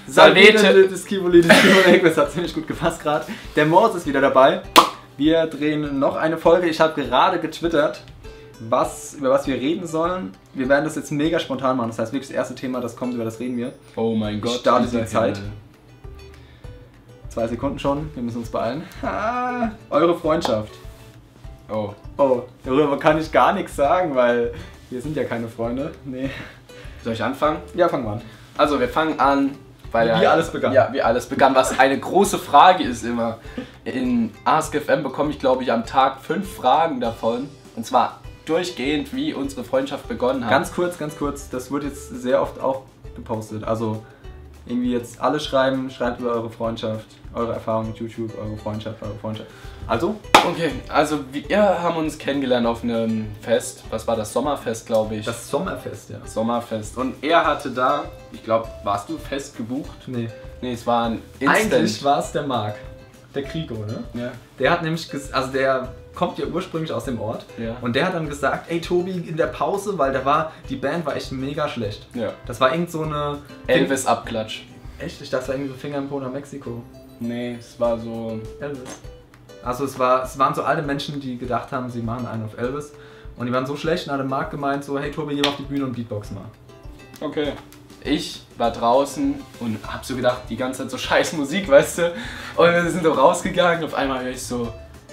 Salvete. Das Kiboli, das hat ziemlich gut gepasst gerade. Der Moritz ist wieder dabei. Wir drehen noch eine Folge. Ich habe gerade getwittert, über was wir reden sollen. Wir werden das jetzt mega spontan machen. Das heißt wirklich das erste Thema, das kommt, über das reden wir. Oh mein Gott. Ich starte die Zeit. 2 Sekunden schon. Wir müssen uns beeilen. Eure Freundschaft. Oh. Oh, darüber kann ich gar nichts sagen, weil wir sind ja keine Freunde. Nee. Soll ich anfangen? Ja, fangen wir an. Also wir fangen an, weil wie alles begann. Ja, wie alles begann. Was eine große Frage ist immer. In AskFM bekomme ich, glaube ich, am Tag 5 Fragen davon. Und zwar durchgehend, wie unsere Freundschaft begonnen hat. Ganz kurz. Das wird jetzt sehr oft auch gepostet. Also irgendwie jetzt alle schreibt über eure Freundschaft, eure Erfahrungen mit YouTube, eure Freundschaft. Also? Okay, also wir haben uns kennengelernt auf einem Fest. Was war das? Sommerfest, glaube ich. Das Sommerfest, ja. Sommerfest. Und er hatte da, ich glaube, warst du fest gebucht? Nee. Nee, es war ein Instant. Eigentlich war es der Marc. Der Krigo, ne? Ja. Der hat nämlich, der kommt ja ursprünglich aus dem Ort. Ja. Und der hat dann gesagt, ey Tobi, in der Pause, weil die Band war echt mega schlecht. Ja. Das war irgend so eine... Elvis-Abklatsch. Echt? Ich dachte, es war irgendwie so Finger im Po nach Mexiko. Nee, es war so... Elvis. Also es waren so alte Menschen, die gedacht haben, sie machen einen auf Elvis. Und die waren so schlecht und hat der Marc gemeint so, hey Tobi, geh mal auf die Bühne und Beatbox mal. Okay. Ich war draußen und hab so gedacht, die ganze Zeit so scheiß Musik, weißt du? Und wir sind so rausgegangen und auf einmal höre ich so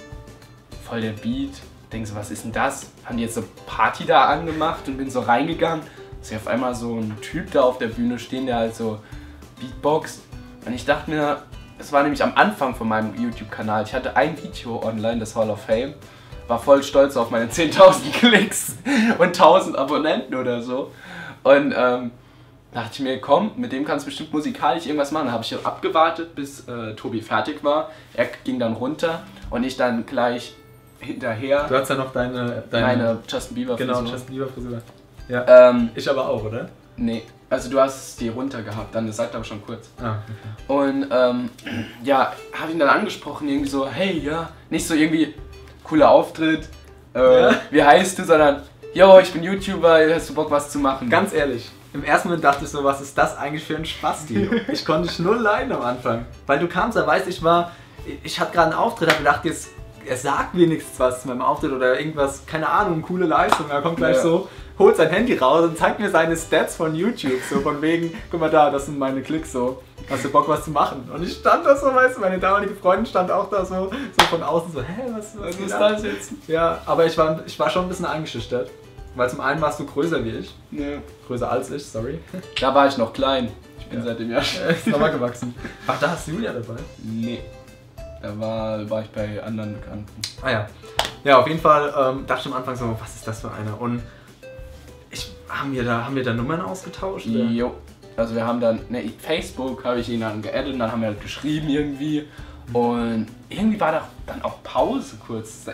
voll der Beat. Denk so, was ist denn das? Haben die jetzt so Party da angemacht und bin so reingegangen. Sehe auf einmal so ein Typ da auf der Bühne stehen, der halt so Beatboxt. Und ich dachte mir, es war nämlich am Anfang von meinem YouTube-Kanal. Ich hatte ein Video online, das Hall of Fame. War voll stolz auf meine 10.000 Klicks und 1.000 Abonnenten oder so. Und dachte ich mir, komm, mit dem kannst du bestimmt musikalisch irgendwas machen. Da habe ich abgewartet, bis Tobi fertig war. Er ging dann runter und ich dann gleich hinterher. Du hast ja noch deine Justin Bieber Frisur. Genau, Justin Bieber Frisur. Ja. Ich aber auch, oder? Nee, also du hast die runter gehabt, dann sagt aber schon kurz. Ah, okay. Und ja, habe ihn dann angesprochen, irgendwie so, hey, ja, nicht so irgendwie cooler Auftritt, wie heißt du, sondern, yo, ich bin YouTuber, hast du Bock was zu machen? Ganz ehrlich, im ersten Moment dachte ich so, was ist das eigentlich für ein Spasti? Ich konnte dich null leiden am Anfang. Weil du kamst, da weißt ich hatte gerade einen Auftritt, hab gedacht, jetzt, er sagt wenigstens was zu meinem Auftritt oder irgendwas, keine Ahnung, coole Leistung, er kommt gleich so, holt sein Handy raus und zeigt mir seine Stats von YouTube, so von wegen, guck mal da, das sind meine Klicks, so, hast du Bock was zu machen? Und ich stand da so, weißt du, meine damalige Freundin stand auch da so von außen so, hä, was ist das jetzt? Ja, aber ich war schon ein bisschen eingeschüchtert, weil zum einen warst du größer wie ich, größer als ich, sorry. Da war ich noch klein, ich bin seit dem Jahr ist nochmal gewachsen. Ach, da hast du Julia dabei? Nee, da war ich bei anderen Bekannten. Ah ja. Ja, auf jeden Fall dachte ich am Anfang so, was ist das für einer? Und haben wir da Nummern ausgetauscht? Oder? Jo. Also wir haben dann, Facebook habe ich ihn dann geaddet und dann haben wir halt geschrieben irgendwie. Und irgendwie war da dann auch Pause kurz.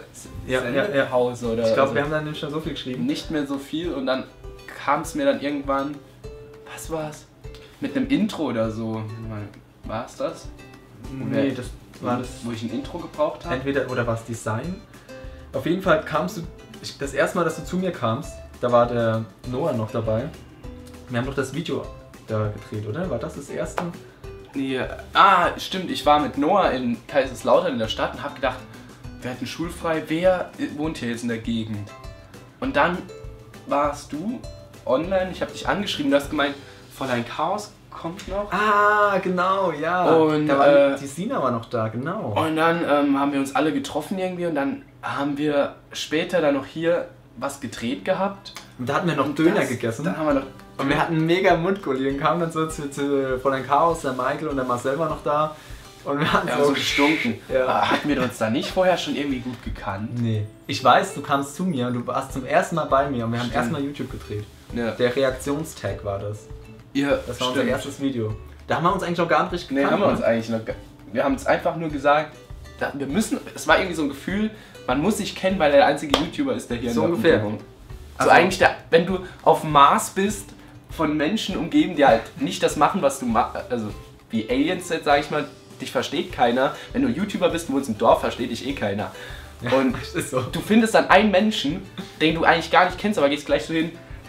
Pause oder. Ich glaube, wir haben dann nicht mehr so viel geschrieben. Nicht mehr so viel und dann kam es mir dann irgendwann, was war's? Mit einem Intro oder so. War es das? Nee, das war das. Wo ich ein Intro gebraucht habe? Entweder, oder war es Design? Auf jeden Fall kamst du, das erste Mal, dass du zu mir kamst, da war der Noah noch dabei. Wir haben doch das Video da gedreht, oder? War das erste? Nee, stimmt, ich war mit Noah in Kaiserslautern in der Stadt und hab gedacht, wir hatten schulfrei, wer wohnt hier jetzt in der Gegend? Und dann warst du online, ich habe dich angeschrieben, du hast gemeint, Fräulein Chaos kommt noch. Ah, genau, ja. Und die Sina war noch da, genau. Und dann haben wir uns alle getroffen irgendwie und dann haben wir später dann noch hier was gedreht gehabt. Und da hatten wir noch Döner gegessen. Dann haben wir noch und wir hatten mega Mundgulli und kamen dann so von den Chaos, der Michael und der Marcel war noch da. Und wir hatten so gestunken. Ja. Hatten wir uns da nicht vorher schon irgendwie gut gekannt? Nee. Ich weiß, du kamst zu mir und du warst zum ersten Mal bei mir und wir haben erstmal YouTube gedreht. Ja. Der Reaktionstag war das. Ja, das war unser erstes Video. Da haben wir uns eigentlich noch gar nicht richtig gekannt. Nee, haben wir uns eigentlich noch. Wir haben es einfach nur gesagt, wir müssen, es war irgendwie so ein Gefühl, man muss sich kennen, weil er der einzige YouTuber ist, der hier so in der ungefähr. Umgebung. Also eigentlich, wenn du auf dem Mars bist, von Menschen umgeben, die halt nicht das machen, was du machst, also wie Aliens jetzt, sag ich mal, dich versteht keiner. Wenn du YouTuber bist und wohnst im Dorf, versteht dich eh keiner. Ja, und ist so. Du findest dann einen Menschen, den du eigentlich gar nicht kennst, aber gehst gleich so hin,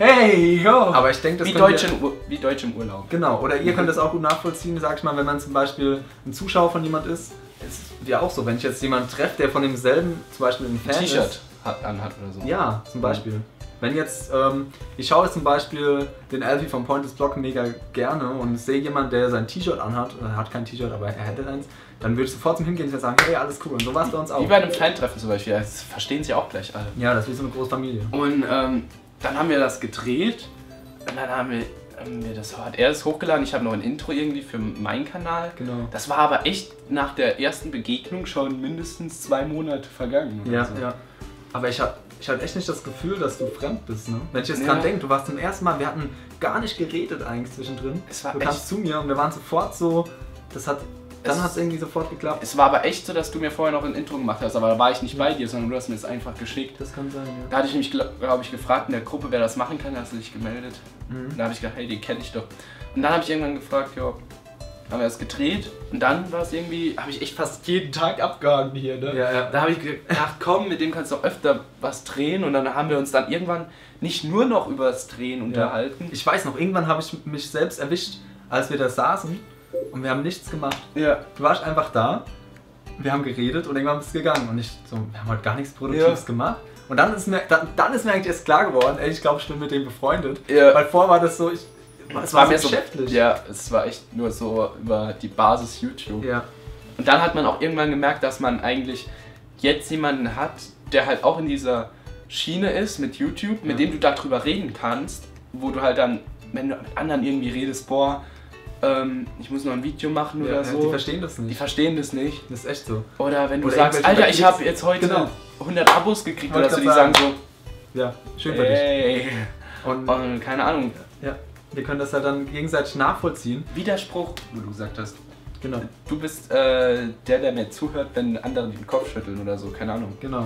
Hey, yo! Aber ich denke, das wie Deutsche im Urlaub. Genau, oder ihr könnt das auch gut nachvollziehen, sag ich mal, wenn man zum Beispiel ein Zuschauer von jemand ist. Es ist ja auch so, wenn ich jetzt jemanden treffe, der von demselben zum Beispiel ein Fan ist. T-Shirt anhat oder so. Ja, zum Beispiel. Wenn jetzt, ich schaue jetzt zum Beispiel den Alfie vom Pointless Blog mega gerne und sehe jemanden, der sein T-Shirt anhat, oder er hat kein T-Shirt, aber er hätte eins, dann würde ich sofort zum Hingehen und sagen, hey, alles cool. Und so war es bei uns auch. Wie bei einem Fan-Treffen zum Beispiel, das verstehen sie auch gleich alle. Ja, das ist wie so eine große Familie. Und dann haben wir das gedreht und dann hat er das hochgeladen. Ich habe noch ein Intro irgendwie für meinen Kanal. Genau. Das war aber echt nach der ersten Begegnung schon mindestens 2 Monate vergangen. Ja, so. ja. Aber ich hatte echt nicht das Gefühl, dass du fremd bist, ne? Wenn ich jetzt dran denke, du warst zum ersten Mal, wir hatten gar nicht geredet eigentlich zwischendrin. Du kamst zu mir und wir waren sofort so, dann hat es irgendwie sofort geklappt. Es war aber echt so, dass du mir vorher noch ein Intro gemacht hast, aber da war ich nicht bei dir, sondern du hast mir das einfach geschickt. Das kann sein, ja. Da hatte ich mich, glaube ich, gefragt in der Gruppe, wer das machen kann, da hast du dich gemeldet. Da habe ich gedacht, hey, den kenne ich doch. Und dann habe ich irgendwann gefragt, ja, haben wir das gedreht und dann war es irgendwie, habe ich echt fast jeden Tag abgehangen hier, ne? Ja, ja. Da habe ich gedacht, komm, mit dem kannst du auch öfter was drehen und dann haben wir uns dann irgendwann nicht nur noch über das Drehen unterhalten. Ich weiß noch, irgendwann habe ich mich selbst erwischt, als wir da saßen und wir haben nichts gemacht. Ja. Du warst einfach da, wir haben geredet und irgendwann bist du gegangen und wir haben heute gar nichts Produktives gemacht. Und dann ist mir eigentlich erst klar geworden, ey, ich glaube, ich bin mit dem befreundet. Ja. Weil vorher war das so, es war mir so geschäftlich. Ja, es war echt nur so über die Basis YouTube. Ja. Und dann hat man auch irgendwann gemerkt, dass man eigentlich jetzt jemanden hat, der halt auch in dieser Schiene ist mit YouTube, mit dem du darüber reden kannst, wo du halt dann, wenn du mit anderen irgendwie redest, boah, ich muss noch ein Video machen oder so. Die verstehen das nicht. Die verstehen das nicht. Das ist echt so. Oder wenn du sagst, Alter, ich habe jetzt heute 100 Abos gekriegt oder so, die sagen so, ja, schön für dich. Und keine Ahnung. Ja, wir können das halt dann gegenseitig nachvollziehen. Widerspruch, wo du gesagt hast. Genau. Du bist der mir zuhört, wenn andere den Kopf schütteln oder so, keine Ahnung. Genau.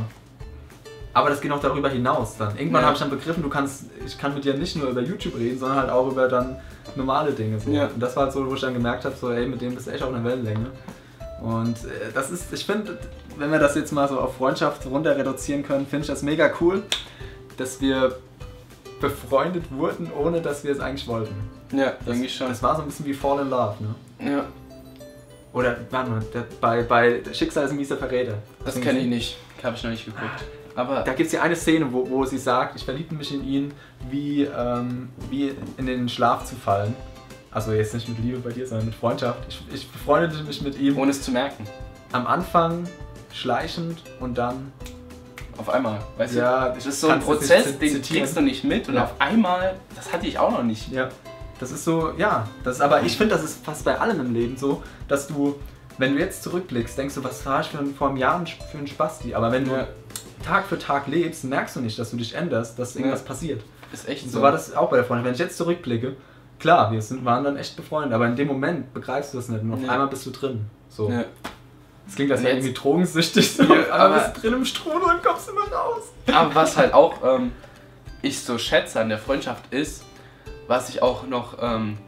Aber das geht noch darüber hinaus dann. Irgendwann habe ich dann begriffen, ich kann mit dir nicht nur über YouTube reden, sondern halt auch über dann normale Dinge. So. Ja. Und das war halt so, wo ich dann gemerkt habe, so, ey, mit dem bist du echt auf einer Wellenlänge. Und das ist, ich finde, wenn wir das jetzt mal so auf Freundschaft runter reduzieren können, finde ich das mega cool, dass wir befreundet wurden, ohne dass wir es eigentlich wollten. Ja, irgendwie schon. Das war so ein bisschen wie Fall in Love, ne? Ja. Oder, warte mal, bei Schicksal ist ein mieser Verräter. Das kenne ich nicht, habe ich noch nicht geguckt. Aber da gibt es ja eine Szene, wo sie sagt, ich verliebte mich in ihn, wie in den Schlaf zu fallen. Also jetzt nicht mit Liebe bei dir, sondern mit Freundschaft. Ich befreundete mich mit ihm. Ohne es zu merken. Am Anfang schleichend und dann... Auf einmal, weißt ja, du? Das ist so ein Prozess, den kriegst du nicht mit und auf einmal, das hatte ich auch noch nicht. Ja, das ist so, ja. Aber ich finde, das ist fast bei allem im Leben so, dass du, wenn du jetzt zurückblickst, denkst du, was war ich vor einem Jahr für ein Spasti? Aber wenn du Tag für Tag lebst, merkst du nicht, dass du dich änderst, dass irgendwas passiert. Ist echt so. So war das auch bei der Freundin. Wenn ich jetzt zurückblicke, klar, waren dann echt befreundet, aber in dem Moment begreifst du das nicht und auf einmal bist du drin. So. Ja. Das klingt, als wäre irgendwie drogensüchtig, so, aber bist drin im Strudel und kommst immer raus. Aber was halt auch ich so schätze an der Freundschaft ist, was ich auch noch,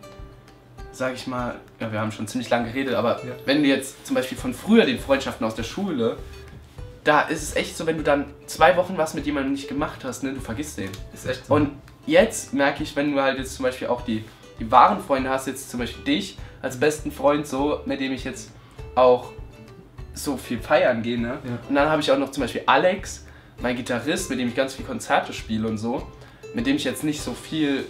sag ich mal, ja, wir haben schon ziemlich lange geredet, aber wenn du jetzt zum Beispiel von früher den Freundschaften aus der Schule, da ist es echt so, wenn du dann 2 Wochen was mit jemandem nicht gemacht hast, ne, du vergisst den. Ist echt so. Und jetzt merke ich, wenn du halt jetzt zum Beispiel auch die wahren Freunde hast, jetzt zum Beispiel dich als besten Freund, so, mit dem ich jetzt auch so viel feiern gehe, ne? Ja. Und dann habe ich auch noch zum Beispiel Alex, mein Gitarrist, mit dem ich ganz viel Konzerte spiele und so, mit dem ich jetzt nicht so viel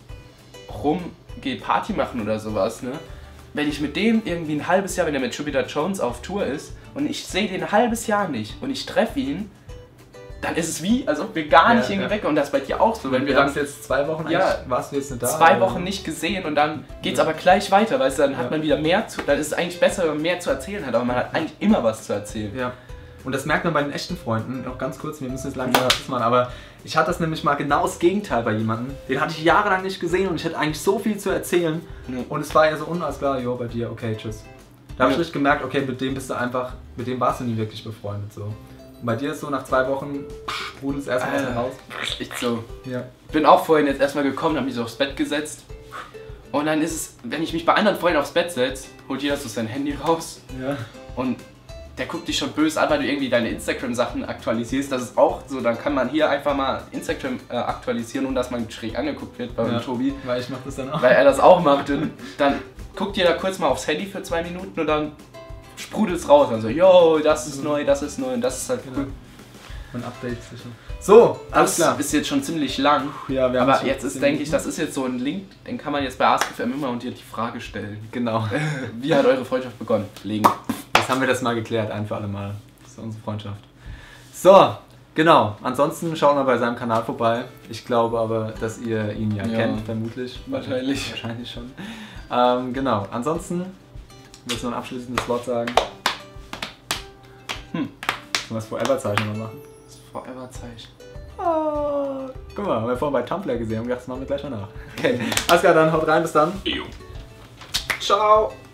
rumgehe, Party machen oder sowas, ne? Wenn ich mit dem irgendwie ein halbes Jahr, wenn er mit Jupiter Jones auf Tour ist und ich sehe den ein halbes Jahr nicht und ich treffe ihn, dann ist es wie, als ob wir gar nicht irgendwie weg, und das ist bei dir auch so. Wenn wir dann jetzt 2 Wochen, warst du jetzt nicht da? 2 Wochen nicht gesehen und dann geht es aber gleich weiter, weißt du, dann hat man wieder mehr dann ist es eigentlich besser, wenn man mehr zu erzählen hat, aber man hat eigentlich immer was zu erzählen. Ja. Und das merkt man bei den echten Freunden, noch ganz kurz, wir müssen jetzt langsam was machen, aber ich hatte das nämlich mal genau das Gegenteil bei jemandem, den hatte ich jahrelang nicht gesehen und ich hatte eigentlich so viel zu erzählen und es war ja so klar, jo, bei dir, okay, tschüss. Da habe ich richtig gemerkt, okay, mit dem bist du einfach, mit dem warst du nie wirklich befreundet, so. Und bei dir ist so, nach 2 Wochen sprudelt es erstmal aus dem Haus. Echt so. Ja. Bin auch vorhin jetzt erstmal gekommen, habe mich so aufs Bett gesetzt. Und dann ist es, wenn ich mich bei anderen Freunden aufs Bett setze, holt jeder so sein Handy raus. Ja. Und der guckt dich schon böse an, weil du irgendwie deine Instagram-Sachen aktualisierst. Das ist auch so, dann kann man hier einfach mal Instagram aktualisieren, ohne dass man schräg angeguckt wird bei Tobi. Weil ich mach das dann auch. Weil er das auch macht. Und dann guckt ihr da kurz mal aufs Handy für 2 Minuten und dann sprudelt es raus. Also, yo, das ist neu und das ist halt cool. Man updatet sich schon. So, alles klar. Das ist jetzt schon ziemlich lang. Ja, aber jetzt ist, denke ich, das ist jetzt so ein Link, den kann man jetzt bei AskFM immer und dir die Frage stellen. Genau. Wie hat eure Freundschaft begonnen? Legen. Jetzt haben wir das mal geklärt, ein für alle Mal. Das ist unsere Freundschaft. So, genau. Ansonsten schaut mal bei seinem Kanal vorbei. Ich glaube aber, dass ihr ihn ja kennt, vermutlich. Wahrscheinlich schon. Genau. Ansonsten, willst du noch ein abschließendes Wort sagen? Sollen wir das Forever-Zeichen mal machen? Das Forever-Zeichen. Oh, guck mal, haben wir vorhin bei Tumblr gesehen und gedacht, das machen wir gleich mal nach. Okay, alles klar, dann haut rein, bis dann. Ciao.